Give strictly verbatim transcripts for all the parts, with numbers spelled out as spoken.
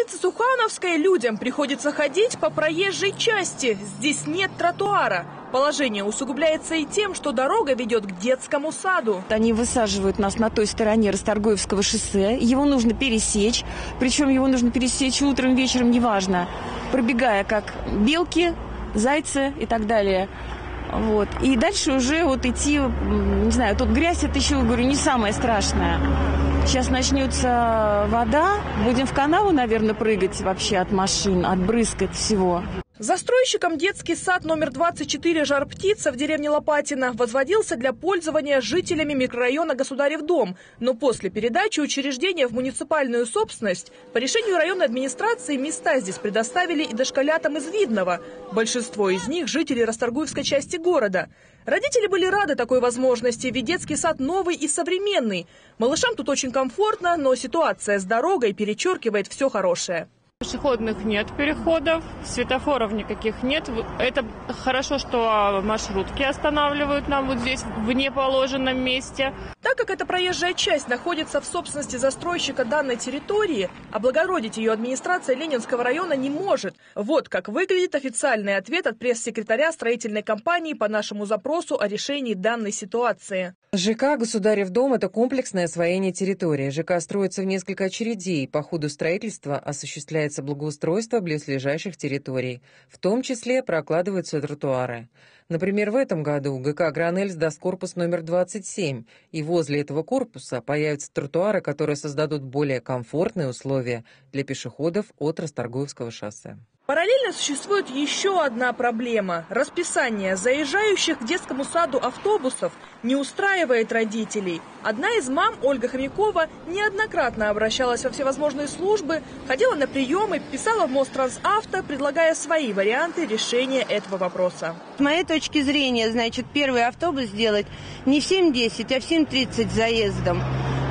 улице Сухановской людям приходится ходить по проезжей части. Здесь нет тротуара. Положение усугубляется и тем, что дорога ведет к детскому саду. Они высаживают нас на той стороне Расторгуевского шоссе. Его нужно пересечь. Причем его нужно пересечь утром, вечером, неважно. Пробегая как белки, зайцы и так далее. Вот. И дальше уже вот идти, не знаю, тут грязь, это еще, говорю, не самое страшное. Сейчас начнется вода, будем в канаву, наверное, прыгать вообще от машин, от брызг, от всего. Застройщиком детский сад номер двадцать четыре «Жар-птица» в деревне Лопатино возводился для пользования жителями микрорайона Государев дом. Но после передачи учреждения в муниципальную собственность по решению районной администрации места здесь предоставили и дошколятам из Видного. Большинство из них – жители Расторгуевской части города. Родители были рады такой возможности, ведь детский сад новый и современный. Малышам тут очень комфортно, но ситуация с дорогой перечеркивает все хорошее. Пешеходных нет переходов, светофоров никаких нет. Это хорошо, что маршрутки останавливают нам вот здесь в неположенном месте. Так как эта проезжая часть находится в собственности застройщика данной территории, облагородить ее администрация Ленинского района не может. Вот как выглядит официальный ответ от пресс-секретаря строительной компании по нашему запросу о решении данной ситуации. ЖК «Государев дом» – это комплексное освоение территории. ЖК строится в несколько очередей. По ходу строительства осуществляется благоустройство близлежащих территорий. В том числе прокладываются тротуары. Например, в этом году ГК «Гранель» сдаст корпус номер двадцать семь. И возле этого корпуса появятся тротуары, которые создадут более комфортные условия для пешеходов от Расторгуевского шоссе. Параллельно существует еще одна проблема. Расписание заезжающих к детскому саду автобусов не устраивает родителей. Одна из мам, Ольга Хомякова, неоднократно обращалась во всевозможные службы, ходила на приемы, писала в Мострансавто, предлагая свои варианты решения этого вопроса. С моей точки зрения, значит, первый автобус сделать не в семь десять, а в семь тридцать заездом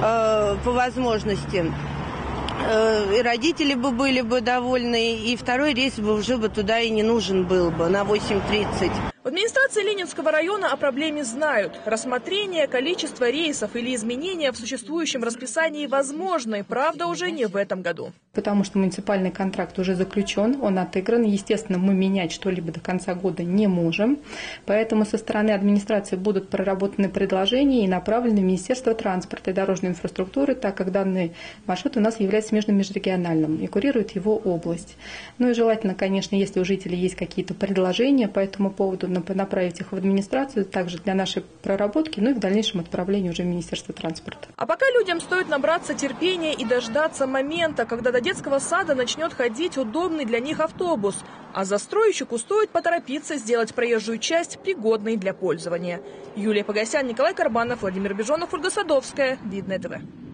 э, по возможности. И родители бы были бы довольны, и второй рейс бы уже бы туда и не нужен был бы на восемь тридцать. В администрации Ленинского района о проблеме знают. Рассмотрение количества рейсов или изменения в существующем расписании возможны, правда, уже не в этом году. Потому что муниципальный контракт уже заключен, он отыгран. Естественно, мы менять что-либо до конца года не можем. Поэтому со стороны администрации будут проработаны предложения и направлены в Министерство транспорта и дорожной инфраструктуры, так как данный маршрут у нас является межрегиональным и курирует его область. Ну и желательно, конечно, если у жителей есть какие-то предложения по этому поводу, направить их в администрацию, также для нашей проработки, ну и в дальнейшем отправлению уже в Министерство транспорта. А пока людям стоит набраться терпения и дождаться момента, когда до детского сада начнет ходить удобный для них автобус. А застройщику стоит поторопиться сделать проезжую часть пригодной для пользования. Юлия Погосян, Николай Карбанов, Владимир Бежонов, Ольга Садовская. Видное ТВ.